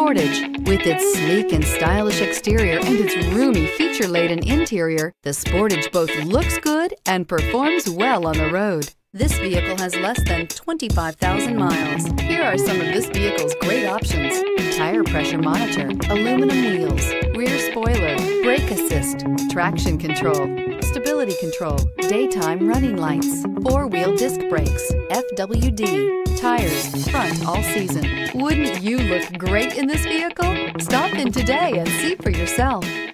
Sportage. With its sleek and stylish exterior and its roomy feature-laden interior, the Sportage both looks good and performs well on the road. This vehicle has less than 25,000 miles. Here are some of this vehicle's great options: tire pressure monitor, aluminum wheels, rear spoiler, brake assist, traction control, stability control, daytime running lights, four-wheel disc brakes, FWD, tires, front all season. Wouldn't you look great in this vehicle? Stop in today and see for yourself.